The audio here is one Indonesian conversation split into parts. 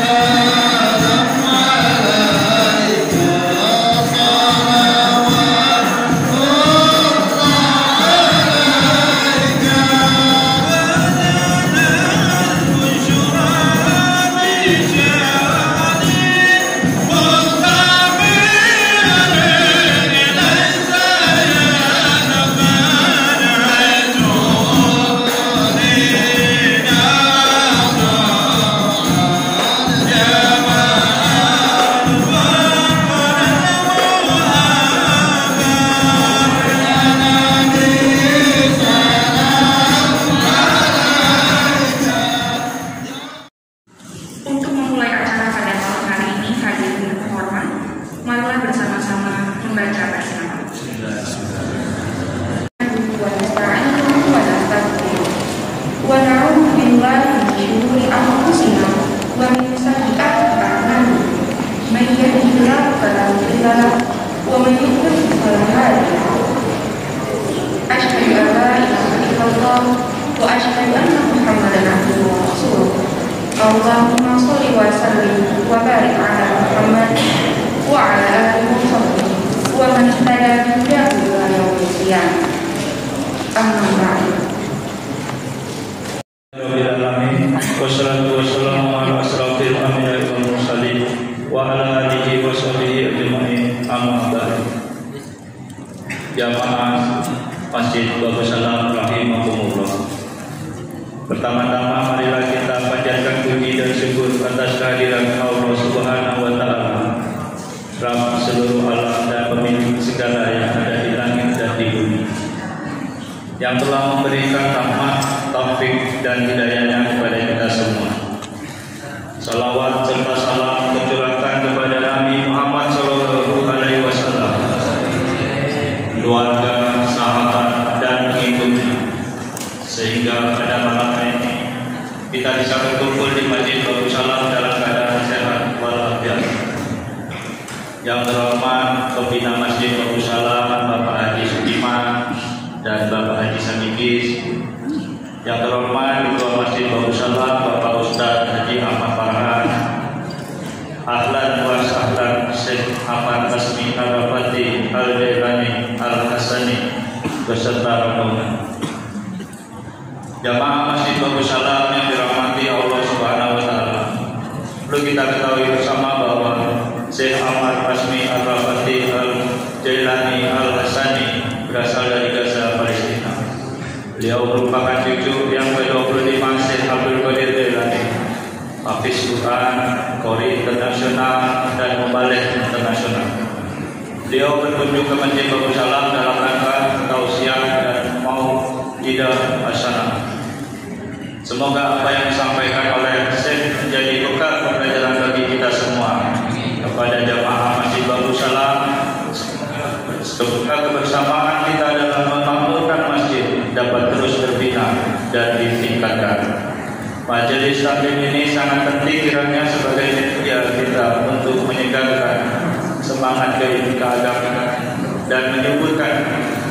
Allahumma sholli wa sallim wa barik ala Muhammad wa ala alihi wa sahbihi wa man ihtada bihudahu ila yaumil qiyamah. Amma ba'du. Wassalatu wassalamu ala asrafil anbiya'i wal mursalin wa ala alihi wa sahbihi ajma'in. Amma ba'du. Jamaah Masjid Babus Salam rahimakumullah. Pertama-tama marilah kita panjatkan puji dan syukur atas kehadiran Allah Subhanahu wa taala, Rabb seluruh alam dan pemilik segala yang ada di langit dan di bumi, yang telah memberikan rahmat, taufik dan hidayahnya kepada kita semua. Salawat serta salam tercurahkan kepada Nabi Muhammad sallallahu alaihi wasallam, keluarga, sahabat dan pengikutnya, sehingga pada malam ini kita bisa berkumpul di Masjid Babus Salam dalam keadaan sehat walafiat. Yang terhormat Pembina Masjid Babus Salam Bapak Haji Sudiman dan Bapak Haji Samigis, yang terhormat Ketua Masjid Babus Salam Bapak Ustadz Haji Ahmad Farhan, ahlan wa sahlan Syekh Ahmad Basmi Al-Rafati Al-Jailani Al-Hasani beserta rombongan. Jamaah Masjid Babus Salam yang dirahmati Allah Subhanahu wa taala. Perlu kita ketahui bersama bahwa Syekh Ahmad Basmi Al-Rafati Al-Jailani Al-Hasani berasal dari Gaza, Palestina. Beliau merupakan cucu yang ke-25 Syekh Abdul Qadir Jailani, hafiz Quran, qori internasional dan mubaligh internasional. Beliau berkunjung ke Masjid Babus Salam dalam rangka tausiah dan mau tidak hasanah. Semoga apa yang disampaikan oleh Syekh menjadi bekal pembelajaran bagi kita semua, kepada jamaah Masjid Babus Salam, semoga kebersamaan kita dalam memakmurkan masjid dapat terus berbina dan ditingkatkan. Majelis taklim ini sangat penting kiranya sebagai media kita untuk menyegarkan semangat keagamaan dan menyuburkan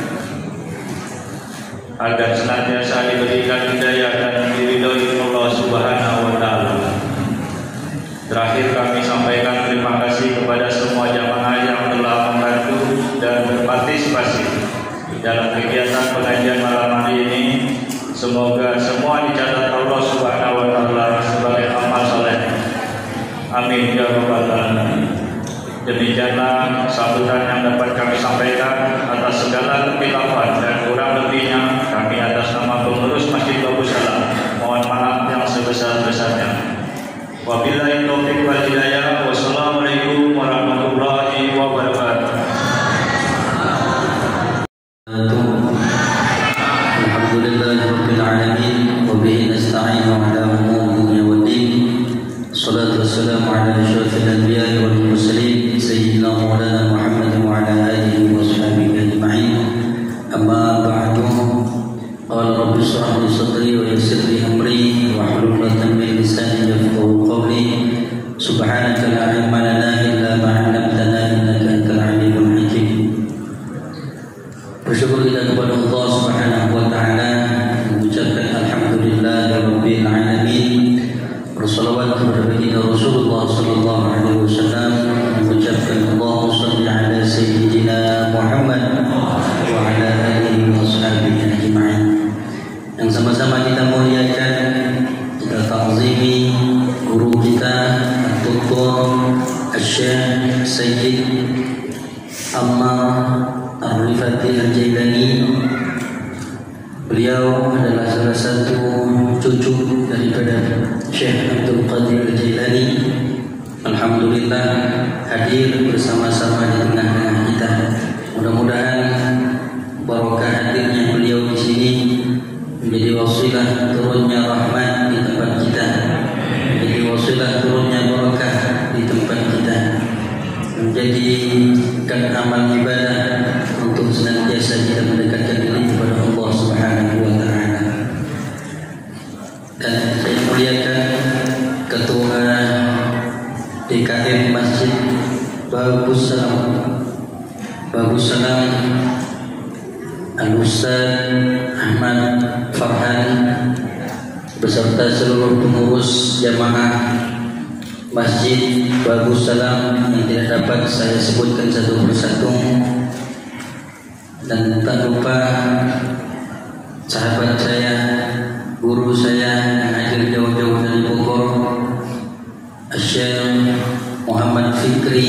agar senantiasa diberikan hidayah dan diridhoi Allah Subhanahu wa taala. Terakhir kami sampaikan terima kasih kepada semua jamaah yang telah membantu dan berpartisipasi dalam kegiatan pengajian malam hari ini. Semoga semua dicatat Allah Subhanahu wa taala sebagai amal saleh. Amin ya rabbal alamin. Demikianlah sambutan yang dapat kami sampaikan. Atas segala kekhilafan dan kurang lebihnya, kami atas nama pengurus Masjid Babus Salam mohon maaf yang sebesar-besarnya. Wabillahi taufiq wal hidayah. Wassalamualaikum warahmatullahi wabarakatuh. Alhamdulillahirabbil alamin wa bihi nasta'inu ala umuri dunya waddin. Salatu wassalamu ala asyrafil anbiya'i wal mursalin sayyidina Maulana Muhammad wa ala alihi wa sahbihi ajma'in. Amma ba'du. Qala rabbi shrah li sadri wa yassir li amri wa hlul 'uqdatam min lisani yafqahu qawli. Subhanaka salawat kepada baginda Rasulullah sallallahu alaihi wasallam, mengucapkan Allahumma shalli ala sayyidina Muhammad wa ala alihi wa sahbihi ajma'in. Yang sama-sama kita muliakan, kita ta'zimi guru kita Dr. Asy-Syaikh Sayyid Ammar Ar-Rifati Al-Jailani. Beliau adalah salah satu cucu daripada Syekh Abdul Qadir Al-Jailani. Alhamdulillah hadir bersama-sama di tengah-tengah kita. Mudah-mudahan barokah hadirnya beliau di sini menjadi wasilah turunnya rahmat di tempat kita, menjadi wasilah turunnya barokah di tempat kita, menjadikan amal ibadah untuk senantiasa kita mendekatkan diri kepada Allah Subhanahu wa taala. Dan saya muliakan Ketua DKM Masjid Babus Salam Al-Ustaz Ahmad Farhan beserta seluruh pengurus jamaah Masjid Babus Salam yang tidak dapat saya sebutkan satu persatu, dan tak lupa sahabat saya, guru saya yang hadir jauh-jauh dari Bogor, Syekh Muhammad Fikri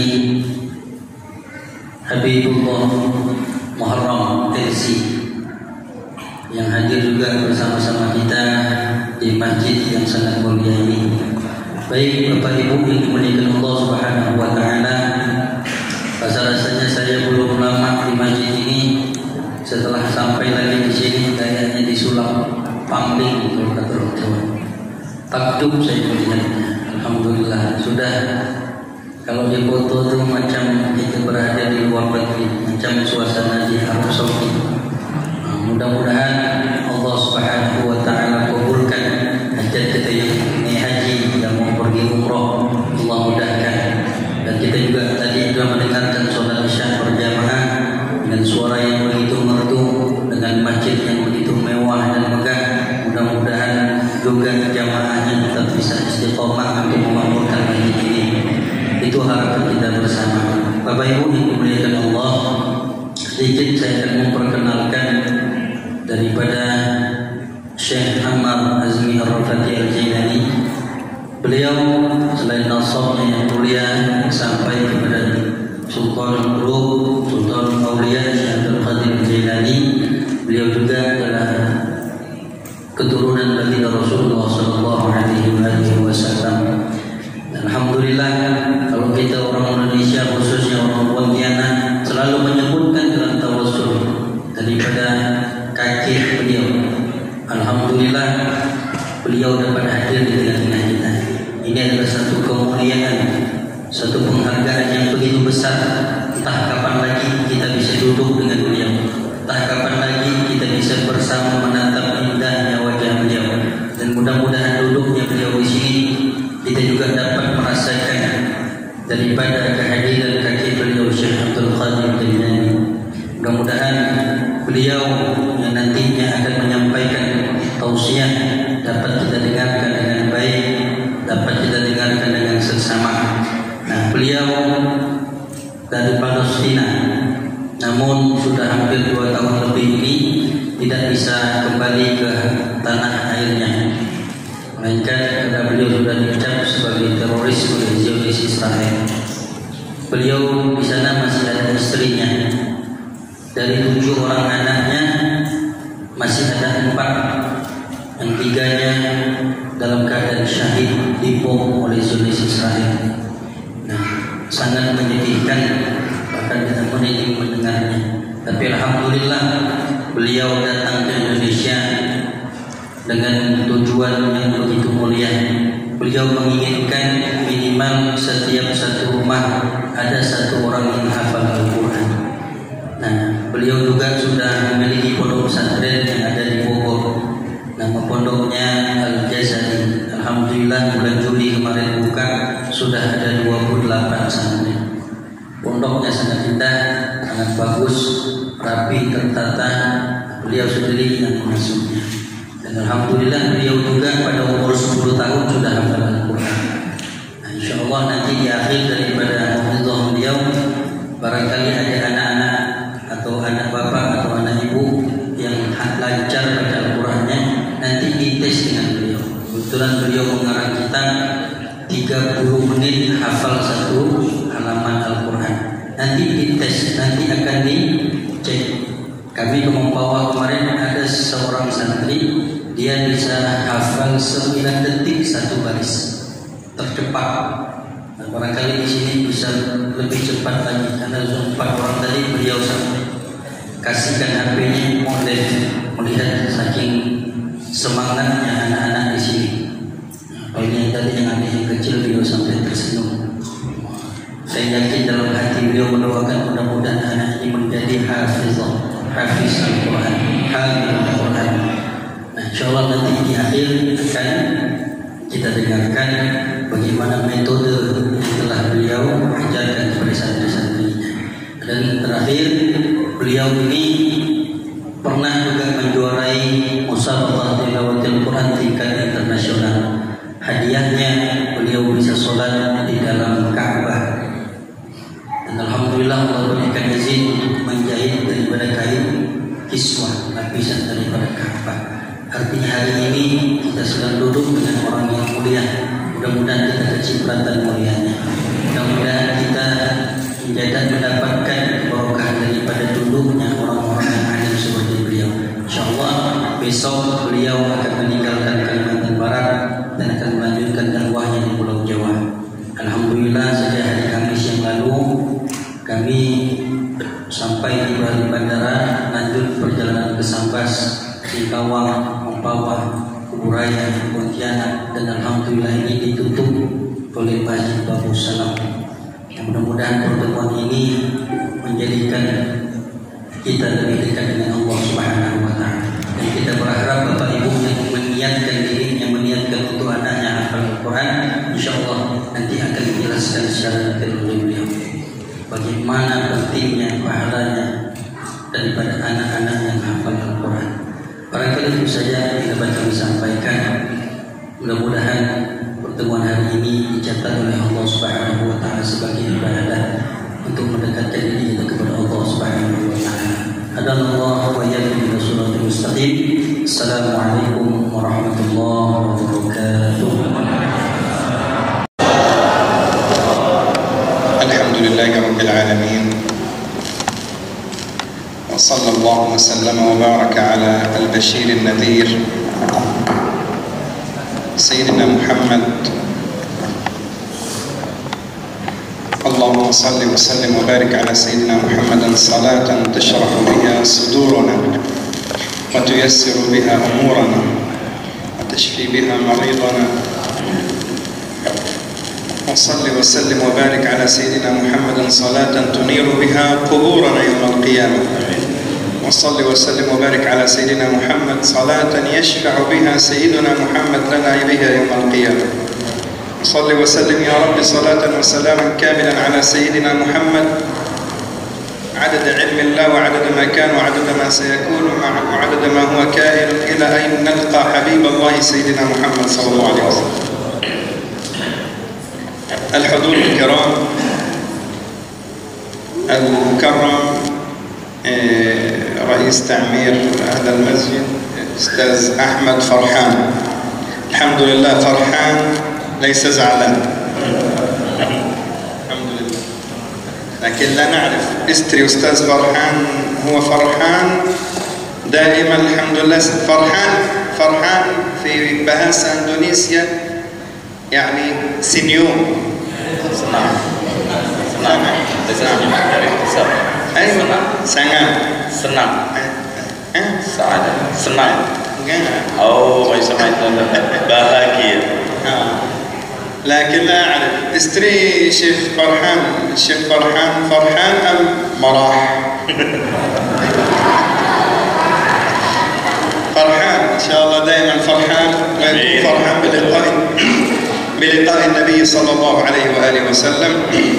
Habibullah Muharram Tersi, yang hadir juga bersama-sama kita di masjid yang sangat mulia ini. Baik Bapak Ibu yang dimuliakan Allah Subhanahu wa taala, rasa-rasanya saya belum lama di masjid ini. Setelah sampai lagi di sini kayaknya disulap pangling kalau kata orang Jawa. Takjub saya melihatnya. Alhamdulillah sudah. Kalau di foto itu macam kita berada di luar negeri, macam suasana di Arab Saudi. Mudah-mudahan Allah Subhanahu wa taala kabulkan hajat kita yang ini haji, yang mau pergi umroh, Allah mudahkan. Dan kita juga tadi sudah mendengarkan salat Isya berjamaah dengan suara yang begitu merdu, dengan masjid yang begitu mewah dan megah. Mudah-mudahan juga jamaahnya tetap bisa istiqomah untuk memakmurkan masjid ini. Itu harapan kita bersama. Bapak Ibu yang dimuliakan Allah, sedikit saya akan memperkenalkan daripada Syekh Ammar Azmi Ar-Rifati Al-Jailani. Beliau selain nasabnya yang mulia sampai kepada Sultan Qulub, Sultan Aulia Syekh Abdul Qadir Al-Jailani, beliau juga adalah keturunan baginda Rasulullah sallallahu alaihi wasallam. Alhamdulillah kalau kita orang Indonesia, khususnya orang Pontianak, selalu menyebutkan dalam tawassul daripada kakek beliau. Alhamdulillah beliau dapat hadir di tengah-tengah kita. Ini adalah satu kemuliaan, satu penghargaan yang begitu besar. Entah kapan lagi kita bisa duduk dengan beliau, entah kapan lagi kita bisa bersama menatap indahnya wajah beliau. Dan mudah-mudahan duduknya beliau di sini kita juga dapat merasakan daripada kehadiran kaki beliau Syekh Abdul Qadir Al-Jailani. Mudah-mudahan beliau yang nantinya akan menyampaikan tausiah dapat kita dengarkan dengan baik, dapat kita dengarkan dengan seksama. Nah, beliau dari Palestina, namun sudah hampir 2 tahun lebih ini tidak bisa kembali ke tanah airnya, melainkan karena beliau sudah dicap sebagai teroris oleh Zionis Israel. Beliau di sana masih ada istrinya. Dari 7 orang anaknya masih ada 4, yang 3-nya dalam keadaan syahid dibom oleh Zionis Israel. Nah, sangat menyedihkan, bahkan kita merinding mendengarnya. Tapi alhamdulillah beliau datang ke Indonesia dengan tujuan yang begitu mulia. Beliau menginginkan minimal setiap satu rumah ada 1 orang yang hafal Al-Quran. Nah, beliau juga sudah memiliki pondok pesantren yang ada di Bogor. Nama pondoknya Al-Jazari. Alhamdulillah bulan Juli kemarin buka, sudah ada 28 santri. Pondoknya sangat indah, sangat bagus, rapi, tertata. Beliau sendiri yang mengasuhnya. Dan alhamdulillah beliau juga pada umur 10 tahun sudah hafal Al-Quran. InsyaAllah nanti di akhir daripada hafizah beliau, barangkali ada anak-anak atau anak bapak atau anak ibu yang lancar baca Al-Qurannya, nanti dites dengan beliau. Kebetulan beliau mengarang kita 30 menit hafal satu halaman Al-Quran. Nanti dites, nanti akan dicek. Kami ke Mempawah kemarin ada seorang santri, dia bisa hafal 9 detik satu baris, tercepat. Nah, barangkali di sini bisa lebih cepat lagi, karena 4 orang tadi beliau sampai kasihkan HP-nya model, melihat saking semangatnya anak-anak di sini. Apalagi yang tadi yang adik yang kecil beliau sampai tersenyum. Saya yakin dalam hati beliau mendoakan mudah-mudahan anak ini menjadi hafiz Al-Quran, hafil Al-Quran. Nah, insyaallah nanti di akhir akan kita dengarkan bagaimana metode yang telah beliau ajarkan kepada santri-santrinya. Dan terakhir, beliau ini pernah juga menjuarai musabaqah tilawatil Quran tingkat internasional. Hadiahnya beliau bisa sholat di dalam Ka'bah. Dan alhamdulillah Allah berikan izin untuk menjahit daripada kain kiswah, lapisan daripada Ka'bah. Artinya hari ini kita sedang duduk dengan orang yang mulia. Mudah-mudahan kita kecipratan mulianya. Mudah-mudahan kita mendapatkan keberkahan daripada duduknya orang-orang yang alim seperti beliau. InsyaAllah besok beliau akan meninggalkan Kalimantan Barat dan akan melanjutkan dakwahnya di Pulau Jawa. Alhamdulillah sejak hari Kamis yang lalu kami sampai di Bali Bandara, lanjut perjalanan ke Sambas, Singkawang, Mempawah, Kuburaya, Pontianak, dan alhamdulillah ini ditutup oleh Masjid Babu Salam. Mudah-mudahan pertemuan ini menjadikan kita lebih dekat dengan Allah Subhanahu wa Ta'ala. Dan kita berharap Bapak Ibu yang meniatkan diri, yang meniatkan untuk anaknya hafal Al-Quran, insyaAllah nanti akan dijelaskan secara detail oleh beliau bagaimana pentingnya pahalanya daripada anak-anak yang hafal Al-Quran. Barangkali itu saja yang dapat kami sampaikan. Mudah-mudahan pertemuan hari ini dicatat oleh Allah Subhanahu wa Ta'ala sebagai ibadah untuk mendekatkan diri kita kepada Allah Subhanahu wa Ta'ala. Hadanallahu wa iyyakum ila shiratal mustaqim. Assalamualaikum warahmatullahi wabarakatuh. Alhamdulillahirabbil alamin. Wa sallallahu wa sallama wa baraka ala al-bashir an-nadhir Sayyidina Muhammad. اللهم صل وسلم وبارك على سيدنا محمد صلاة تشرح بها صدورنا وتيسر بها أمورنا وتشفي بها مريضنا. وصل وسلم وبارك على سيدنا محمد صلاة تنير بها قبورنا يوم القيامة. وصل وسلم وبارك على سيدنا محمد صلاة يشفع بها سيدنا محمد لنا بها يوم القيامة. صل وسلم يا رب صلاة وسلاما كاملا على سيدنا محمد عدد علم الله وعدد ما كان وعدد ما سيكون وعدد ما هو كائن إلى أن نلقى حبيب الله سيدنا محمد صلى الله عليه وسلم. الحضور الكرام المكرم رئيس تعمير هذا المسجد أستاذ أحمد فرحان. الحمد لله فرحان ليس زعلان، الحمد لله. لكن لا نعرف استري أستاذ فرحان هو فرحان دائما الحمد لله. فرحان في بهاسة إندونيسيا يعني سنيوم. Senang. Dari kisah. Senang. Senang. Oh, bahagia. لكن لا أعرف استري شيخ فرحان فرحان أم مراح. فرحان إن شاء الله دائما فرحان ويكون فرحان بلقاء النبي صلى الله عليه وآله وسلم.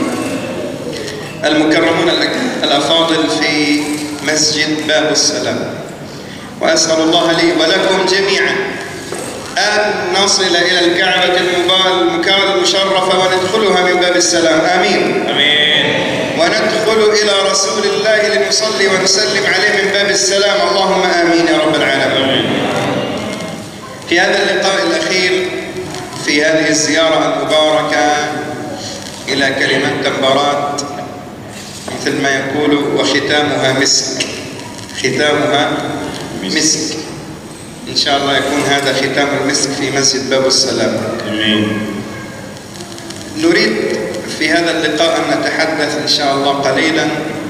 المكرمون الأفاضل في مسجد باب السلام، وأسأل الله لي ولكم جميعا أن نصل إلى الكعبة المشرفة المشرفة وندخلها من باب السلام. آمين. Amin. وندخل إلى رسول الله لنصلي ونسلم عليه من باب السلام. اللهم آمين يا رب العالمين. في هذا اللقاء الأخير في هذه الزيارة المباركة إلى كلمة تنبرات، مثل ما يقول وختامها مسك، ختامها مسك. إن شاء الله يكون هذا ختام المسك في مسجد باب السلام. Amin. نريد في هذا اللقاء أن نتحدث إن شاء الله قليلا،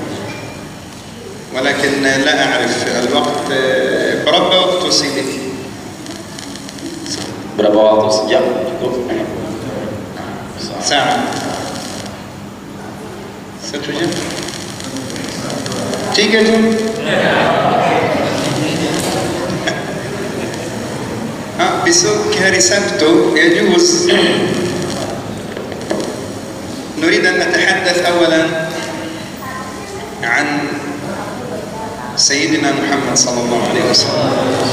ولكن لا أعرف الوقت. berapa waktu sini? Berapa waktu sejam? ساعة. 1 jam? 3 jam? besok hari Sabtu يجوز. نريد أن نتحدث أولا عن سيدنا محمد صلى الله عليه وسلم.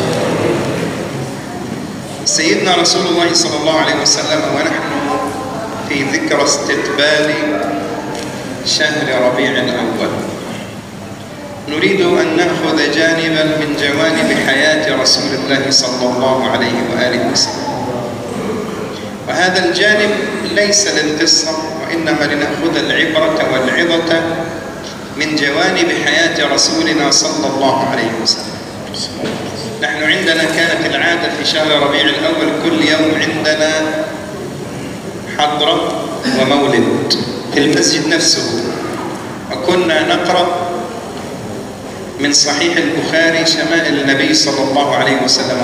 سيدنا رسول الله صلى الله عليه وسلم ونحن في ذكرى استقبال شهر ربيع الأول، نريد أن نأخذ جانبا من جوانب حياة رسول الله صلى الله عليه وآله وسلم، وهذا الجانب ليس للقصة وإنما لنأخذ العبرة والعظة من جوانب حياة رسولنا صلى الله عليه وسلم. نحن عندنا كانت العادة في شهر ربيع الأول كل يوم عندنا حضرة ومولد في المسجد نفسه، وكنا نقرأ من صحيح البخاري شمائل النبي صلى الله عليه وسلم.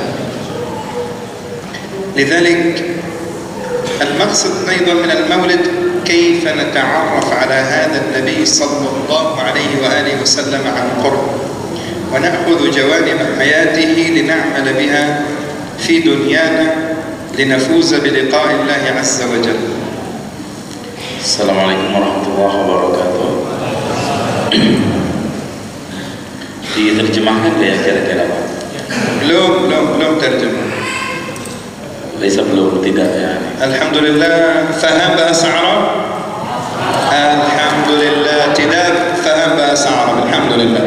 لذلك المقصد أيضا من المولد كيف نتعرف على هذا النبي صلى الله عليه وآله وسلم عن قرب، ونأخذ جوانب حياته لنعمل بها في دنيانا لنفوز بلقاء الله عز وجل. Assalamualaikum warahmatullahi wabarakatuh. Diterjemahkan ya kira-kira Pak? belum terjemah. Belum, tidak ya. Alhamdulillah, faham bahasa Arab? Alhamdulillah, tidak faham bahasa Arab. Alhamdulillah.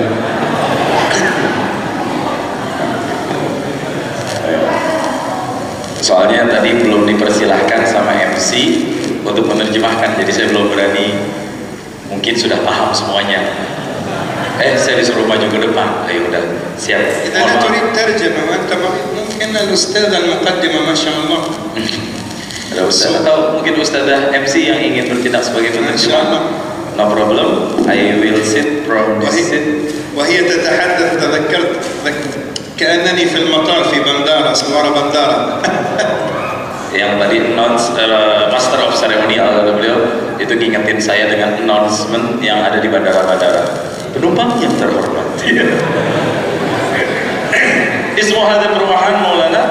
Soalnya tadi belum dipersilahkan sama MC untuk menerjemahkan, jadi saya belum berani. Mungkin sudah paham semuanya. Saya disuruh maju ke depan. Ayo udah siap. إذا لا تريد ترجمة وأنت ممكن الأستاذ المقدمة ما شاء الله. Ada ustaz atau mungkin ustazah MC yang ingin bertindak sebagai penerjemah. No problem. I will sit from this seat. وهي تتحدث تذكرت كأنني في المطار في بندارة سوارة بندارة. Yang tadi master of ceremonial beliau itu ngingetin saya dengan announcement yang ada di bandara-bandara. Penumpang yang terhormat. Ismu hadha perumahan Maulana?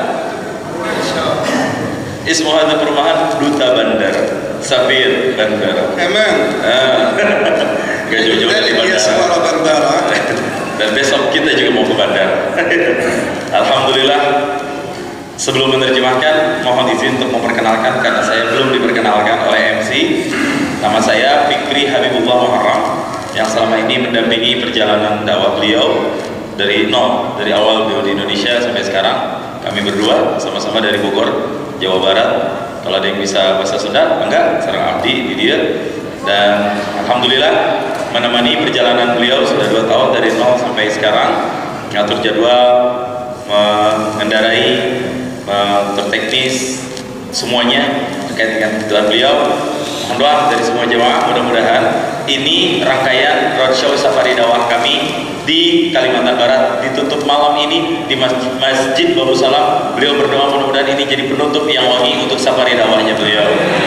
Ismu hadha perumahan Duta Bandara, Safir Bandara. كمان. Gak jauh-jauh dari bandara. Dan besok kita juga mau ke bandara. Alhamdulillah. Sebelum menerjemahkan, mohon izin untuk memperkenalkan karena saya belum diperkenalkan oleh MC. Nama saya Fikri Habibullah Muharram yang selama ini mendampingi perjalanan dakwah beliau dari nol, dari awal beliau di Indonesia sampai sekarang. Kami berdua sama-sama dari Bogor, Jawa Barat. Kalau ada yang bisa bahasa Sunda, enggak, sareng abdi di dia. Dan alhamdulillah menemani perjalanan beliau sudah 2 tahun dari nol sampai sekarang, ngatur jadwal, mengendarai, terteknis semuanya terkait dengan kebutuhan beliau. Mohon doa dari semua jemaah, mudah-mudahan ini rangkaian roadshow safari dakwah kami di Kalimantan Barat ditutup malam ini di Masjid Babu Salam. Beliau berdoa mudah-mudahan ini jadi penutup yang wangi untuk safari dakwahnya beliau.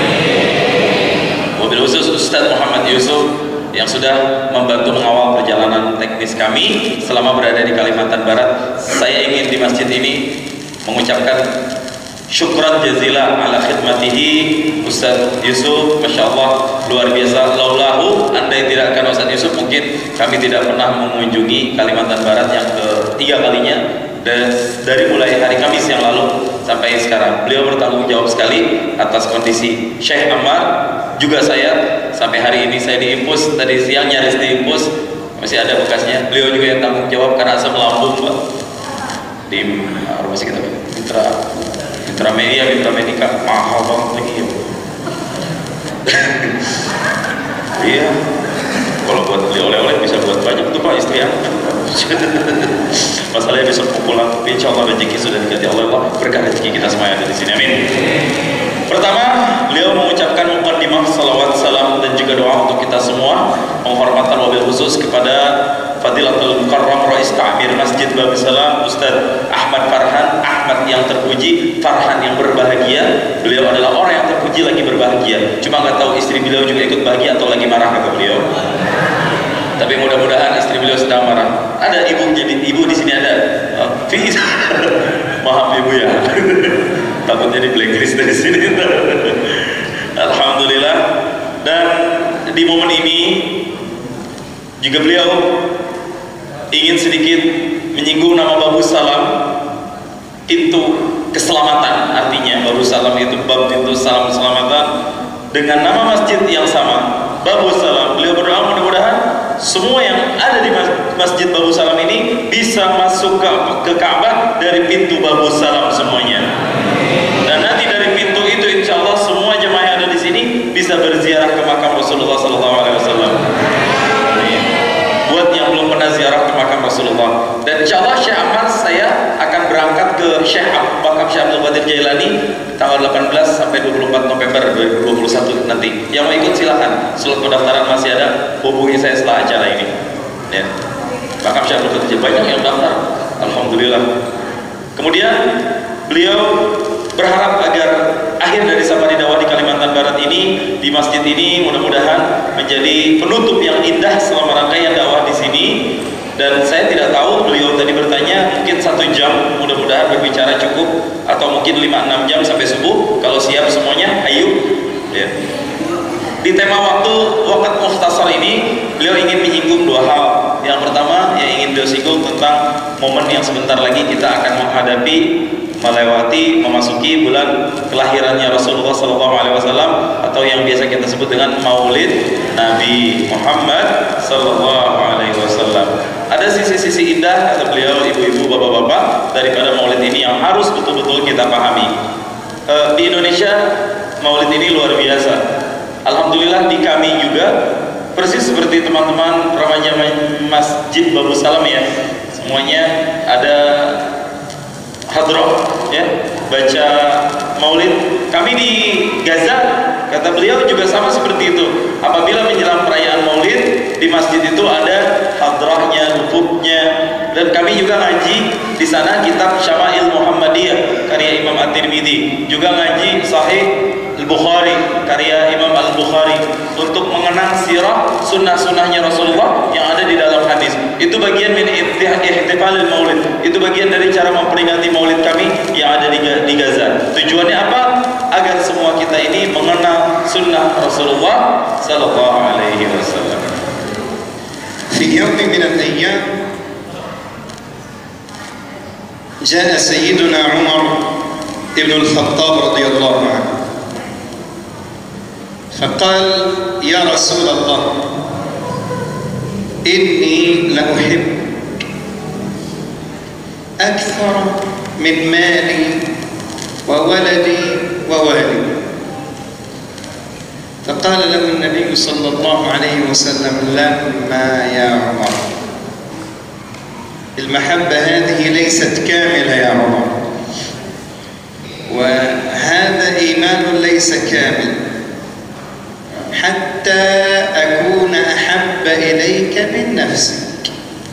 Wabil khusus Ustadz Muhammad Yusuf yang sudah membantu mengawal perjalanan teknis kami selama berada di Kalimantan Barat. Saya ingin di masjid ini mengucapkan syukran jazila ala khidmatihi Ustaz Yusuf, Masya Allah luar biasa. Laulahu, andai tidak akan Ustaz Yusuf mungkin kami tidak pernah mengunjungi Kalimantan Barat yang ketiga kalinya dari mulai hari Kamis yang lalu sampai sekarang. Beliau bertanggung jawab sekali atas kondisi Syekh Ammar, juga saya sampai hari ini saya diimpus, tadi siang nyaris diimpus, masih ada bekasnya. Beliau juga yang tanggung jawab karena asam lambung, Pak. Di rumah sakit apa? Mitra Medika mahal banget lagi ya. Iya. Kalau buat beli oleh-oleh bisa buat banyak tuh Pak, istri anak. Masalahnya besok pulang, tapi insya Allah rezeki sudah diganti oleh Allah, berkah rezeki kita semua yang ada di sini. Amin. Pertama, beliau mengucapkan muqaddimah salawat, salam dan juga doa untuk kita semua, penghormatan wabil khusus kepada Fadilatul Mukarram Rais Ta'mir Masjid Babi Salam Ustaz Ahmad Farhan, Ahmad yang terpuji, Farhan yang berbahagia. Beliau adalah orang yang terpuji lagi berbahagia. Cuma nggak tahu istri beliau juga ikut bahagia atau lagi marah, kata beliau. Tapi mudah-mudahan istri beliau sedang marah. Ada ibu, jadi ibu di sini ada. Maaf ibu ya. Takut jadi blacklist dari sini. Alhamdulillah. Dan di momen ini juga beliau ingin sedikit menyinggung nama Babu Salam, pintu keselamatan. Artinya Babu Salam itu bab pintu salam keselamatan, dengan nama masjid yang sama, Babu Salam. Beliau berdoa mudah-mudahan semua yang ada di Masjid Babu Salam ini bisa masuk ke Ka'bah dari pintu Babu Salam semuanya. Dan nanti dari pintu itu insya Allah semua jemaah yang ada di sini bisa berziarah ke makam Rasulullah SAW. Buat yang belum pernah ziarah ke makam Rasulullah. Dan insya Allah Syekh Ammar saya akan berangkat ke makam Syekh Abdul Qadir Jailani tanggal 18 sampai 24 November 2021 nanti. Yang mau ikut silakan. Slot pendaftaran masih ada. Hubungi saya setelah acara ini. Ya. Makam Syekh Abdul Qadir Jailani banyak yang daftar. Alhamdulillah. Kemudian beliau berharap agar akhir dari Safari Dakwah di Kalimantan Barat ini, di masjid ini, mudah-mudahan menjadi penutup yang indah selama rangkaian dakwah di sini. Dan saya tidak tahu, beliau tadi bertanya mungkin 1 jam, mudah-mudahan berbicara cukup, atau mungkin 5-6 jam sampai subuh. Kalau siap semuanya, ayo ya. Di tema waqt mukhtasar ini, beliau ingin menyinggung 2 hal. Yang pertama yang ingin beliau singgung tentang momen yang sebentar lagi kita akan menghadapi, melewati, memasuki bulan kelahirannya Rasulullah SAW, atau yang biasa kita sebut dengan Maulid Nabi Muhammad SAW. Ada sisi-sisi indah, kata beliau, ibu-ibu, bapak-bapak, daripada Maulid ini yang harus betul-betul kita pahami. Di Indonesia Maulid ini luar biasa. Alhamdulillah di kami juga persis seperti teman-teman remaja Masjid Babu Salam ya, semuanya ada hadroh ya, baca maulid. Kami di Gaza, kata beliau, juga sama seperti itu. Apabila menjelang perayaan maulid, di masjid itu ada hadrohnya, nutupnya. Dan kami juga ngaji di sana kitab Syama'il Muhammadiyah karya Imam At-Tirmidzi, juga ngaji Sahih Al-Bukhari karya Imam Al-Bukhari, untuk mengenang sirah sunnah-sunnahnya Rasulullah yang ada di dalam hadis. Itu bagian min ihtifalil maulid. Itu bagian dari cara memperingati maulid kami yang ada di Gaza. Tujuannya apa? Agar semua kita ini mengenal sunnah Rasulullah sallallahu alaihi wasallam. Fi yawmin min al-ayyam jaa Sayyiduna Umar ibn al-Khattab radhiyallahu anhu. فقال يا رسول الله إني لأحب أكثر من مالي وولدي ووالدي. فقال له النبي صلى الله عليه وسلم لما يا عمر، المحبة هذه ليست كاملة يا عمر، وهذا إيمان ليس كامل حتى أكون أحب إليك من نفسك.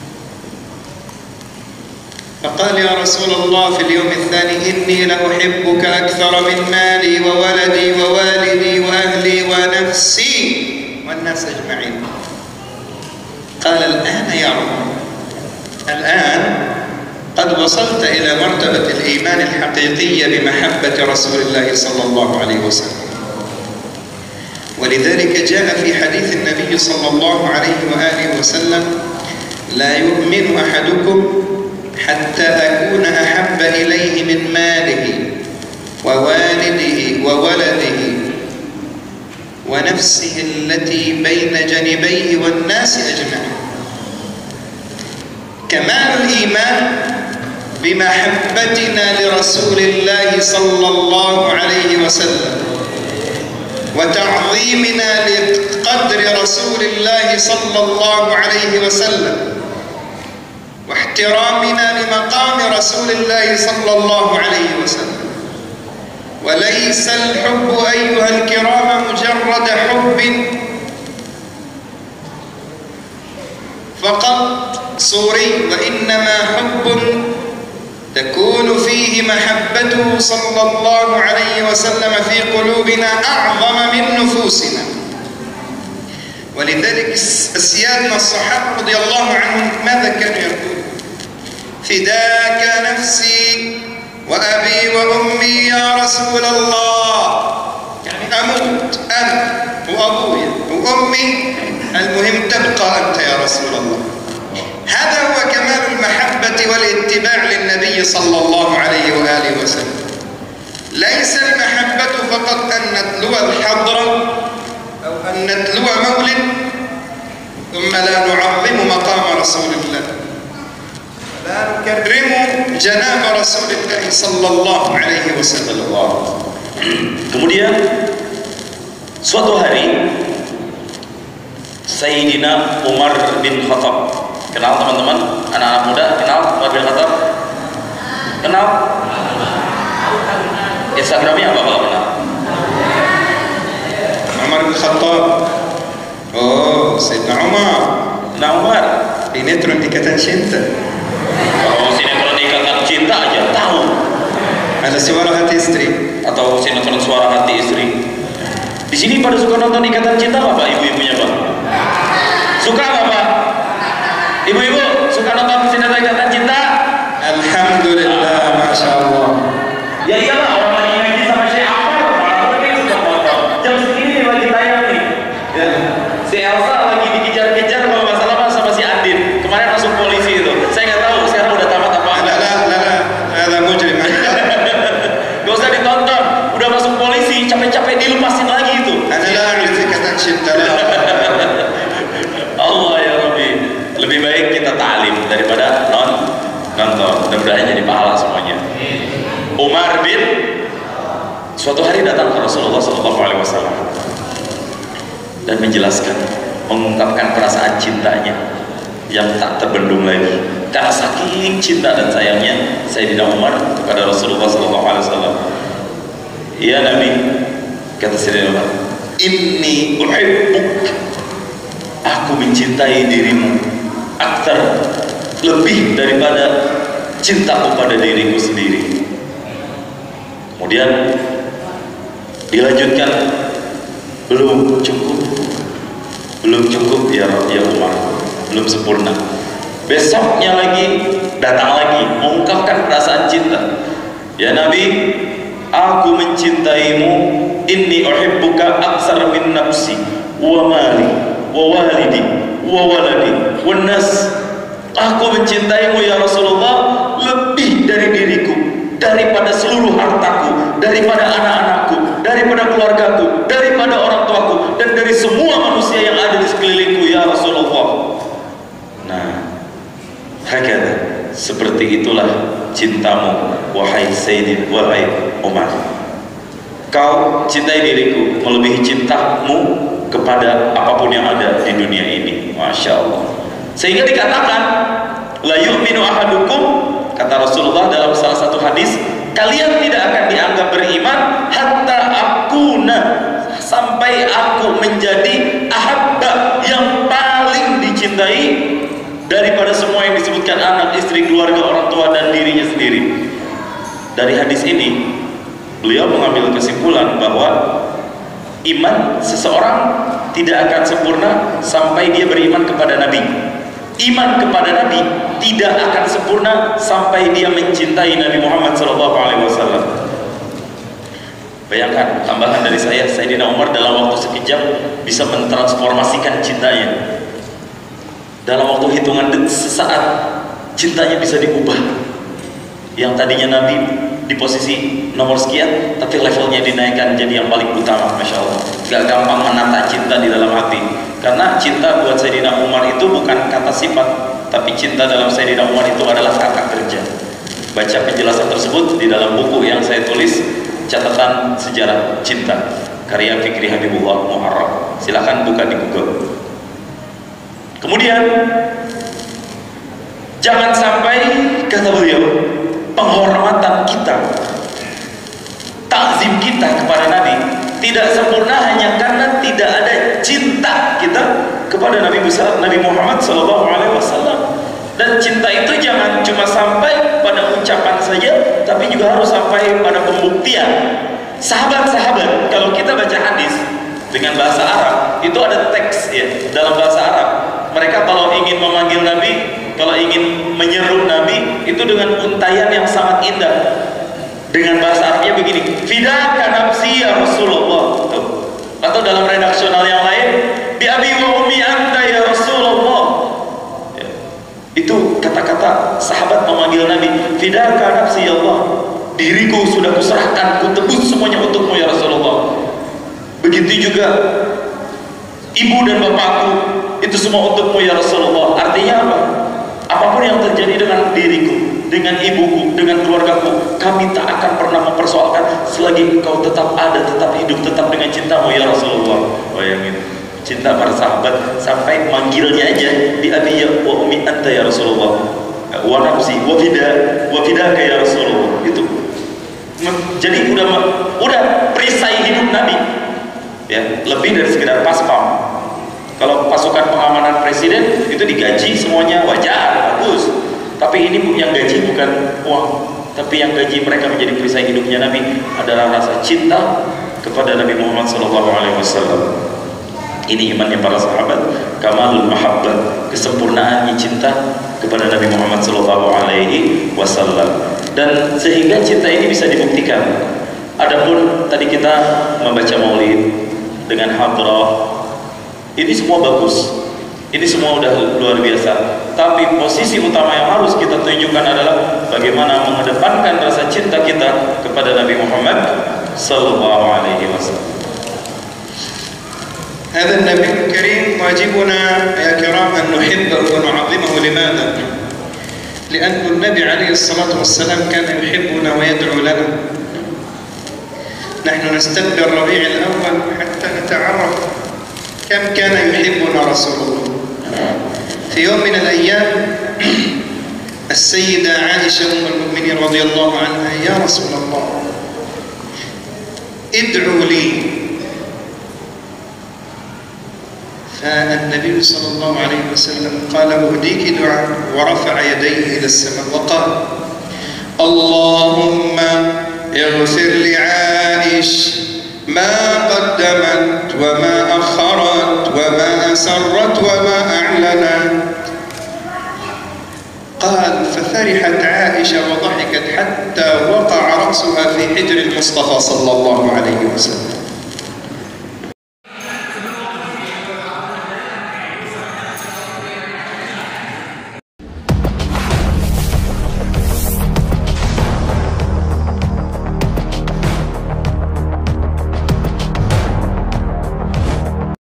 فقال يا رسول الله في اليوم الثاني إني لأحبك أكثر من مالي وولدي ووالدي وأهلي ونفسي والناس أجمعين. قال الآن يا عمر، الآن قد وصلت إلى مرتبة الإيمان الحقيقية بمحبة رسول الله صلى الله عليه وسلم. ولذلك جاء في حديث النبي صلى الله عليه وآله وسلم لا يؤمن أحدكم حتى أكون أحب إليه من ماله ووالده وولده ونفسه التي بين جانبيه والناس أجمعين. كمال الإيمان بمحبتنا لرسول الله صلى الله عليه وسلم وتعظيمنا لقدر رسول الله صلى الله عليه وسلم واحترامنا لمقام رسول الله صلى الله عليه وسلم. وليس الحب أيها الكرام مجرد حب فقط صوري، وإنما حب تكون فيه محبته صلى الله عليه وسلم في قلوبنا أعظم من نفوسنا. ولذلك سيادنا الصحابة رضي الله عنهم ماذا كانوا يقولون؟ فداك نفسي وأبي وأمي يا رسول الله، يعني أموت أنا وأبوي وأمي، المهم تبقى أنت يا رسول الله. هذا هو كمال المحبة والاتباع للنبي صلى الله عليه وآله وسلم. ليس المحبة فقط أن نتلو الحضرة أو أن نتلو مولد ثم لا نعظم مقام رسول الله، لا نكرم جناب رسول الله صلى الله عليه وسلم. Kemudian suatu hari Sayyidina Umar bin Khattab, kenal teman-teman, anak-anak muda kenal Umar bin Khattab? Kenal? Instagramnya apa kalau kenal? Umar bin Khattab. Oh, Sayyidina Umar. Nah, Umar. Sinetron Ikatan Cinta. Kalau sinetron Ikatan Cinta aja tahu. Ada Suara Hati Istri atau sinetron Suara Hati Istri. Di sini pada suka nonton Ikatan Cinta apa Pak? Ibu-ibunya Pak? Suka nggak Pak? Ibu-ibu suka nonton sinetron Ikatan Cinta? Alhamdulillah, Masya Allah. Ya iyalah, orang lagi ngaji sama Syekh Akbar, malah mereka suka nonton. Jam segini nih lagi tayang nih. Ya. Si Elsa lagi dikejar-kejar kalau nggak salah sama si Andin. Kemarin masuk polisi itu. Saya nggak tahu sekarang udah tamat apa enggak. Ada mujrim. Gak usah ditonton, udah masuk polisi, capek-capek dilepasin lagi itu. Ada lagi Ikatan Cinta. Allah ya Rabbi, lebih baik kita ta'lim daripada nonton. Mudah-mudahan jadi pahala semuanya. Umar bin suatu hari datang ke Rasulullah SAW dan menjelaskan, mengungkapkan perasaan cintanya yang tak terbendung lagi karena saking cinta dan sayangnya Sayyidina Umar kepada Rasulullah SAW. Ya Nabi, kata Sayyidina Umar, inni uhibbuk, aku mencintai dirimu aktar, lebih daripada cintaku pada diriku sendiri. Kemudian dilanjutkan, belum cukup ya Umar, belum sempurna. Besoknya lagi datang lagi mengungkapkan perasaan cinta. Ya Nabi, aku mencintaimu, inni uhibbuka aksar min nafsi wa mali wa walidi wa waladi wan nas. Aku mencintaimu ya Rasulullah lebih dari diriku, daripada seluruh hartaku, daripada anak-anakku, daripada keluargaku, daripada orang tuaku, dan dari semua manusia yang ada di sekelilingku ya Rasulullah. Nah, hakata, seperti itulah cintamu wahai Sayyidina, wahai Umar. Kau cintai diriku melebihi cintamu kepada apapun yang ada di dunia ini. Masya Allah. Sehingga dikatakan, la yu'minu ahadukum, kata Rasulullah dalam salah satu hadis, kalian tidak akan dianggap beriman hatta akuna, sampai aku menjadi ahabba, yang paling dicintai daripada semua yang disebutkan anak, istri, keluarga, orang tua, dan dirinya sendiri. Dari hadis ini beliau mengambil kesimpulan bahwa iman seseorang tidak akan sempurna sampai dia beriman kepada Nabi. Iman kepada Nabi tidak akan sempurna sampai dia mencintai Nabi Muhammad SAW. Bayangkan, tambahan dari saya, Sayyidina Umar dalam waktu sekejap bisa mentransformasikan cintanya. Dalam waktu hitungan sesaat, cintanya bisa diubah. Yang tadinya Nabi di posisi nomor sekian, tapi levelnya dinaikkan jadi yang paling utama. Masya Allah, gak gampang menata cinta di dalam hati, karena cinta buat Sayyidina Umar itu bukan kata sifat, tapi cinta dalam Sayyidina Umar itu adalah kata kerja. Baca penjelasan tersebut di dalam buku yang saya tulis, catatan sejarah cinta, karya Fikri Habibullah Muharram. Silahkan buka di Google. Kemudian jangan sampai, kata beliau, penghormatan kita, takzim kita kepada Nabi tidak sempurna hanya karena tidak ada cinta kita kepada Nabi Muhammad SAW. Dan cinta itu jangan cuma sampai pada ucapan saja, tapi juga harus sampai pada pembuktian. Sahabat-sahabat, kalau kita baca hadis dengan bahasa Arab, itu ada teks ya dalam bahasa Arab. Mereka kalau ingin memanggil Nabi, kalau ingin menyeru Nabi, itu dengan untayan yang sangat indah. Dengan bahasa Arabnya begini, fidaka nafsi ya Rasulullah. Atau dalam redaksional yang lain, bi abi wa ummi anta ya Rasulullah. Ya. Itu kata-kata sahabat memanggil Nabi, fidaka nafsi ya Allah. Diriku sudah kuserahkan, kutebus semuanya untukmu ya Rasulullah. Begitu juga ibu dan bapakku, itu semua untukmu ya Rasulullah. Artinya apa? Apapun yang terjadi dengan diriku, dengan ibuku, dengan keluargaku, kami tak akan pernah mempersoalkan selagi engkau tetap ada, tetap hidup, tetap dengan cintamu ya Rasulullah. Bayangin, cinta para sahabat sampai manggilnya aja di abi wa ummi anta ya Rasulullah, wa nafsi wa fidaka ya Rasulullah. Itu jadi udah perisai hidup Nabi ya, lebih dari sekedar paspam. Kalau pasukan pengamanan presiden itu digaji semuanya, wajar, bagus. Tapi ini yang gaji bukan uang, tapi yang gaji mereka menjadi perisai hidupnya Nabi adalah rasa cinta kepada Nabi Muhammad SAW. Ini imannya para sahabat, kamalul mahabbah, kesempurnaannya cinta kepada Nabi Muhammad SAW. Dan sehingga cinta ini bisa dibuktikan. Adapun tadi kita membaca maulid dengan hadrah, ini semua bagus, ini semua udah luar biasa. Tapi posisi utama yang harus kita tunjukkan adalah bagaimana mengedepankan rasa cinta kita kepada Nabi Muhammad sallallahu alaihi wasallam. هذا النبي الكريم واجبنا يا كرام أن نحبه ونعظمه. لماذا؟ لأن النبي عليه الصلاة والسلام كان يحبنا ويدعو لنا. نحن نستقبل ربيع الأول حتى نتعرف كم كان يحبنا رسول الله. في يوم من الأيام السيدة عائشة أم المؤمنين رضي الله عنها، يا رسول الله ادعوا لي. فالنبي صلى الله عليه وسلم قال أهديك دعاء، ورفع يديه إلى السماء وقال اللهم اغفر لعائش ما قدمت وما أخرت وما أسرت وما أعلنت. قال ففرحت عائشة وضحكت حتى وقع رأسها في حجر المصطفى صلى الله عليه وسلم.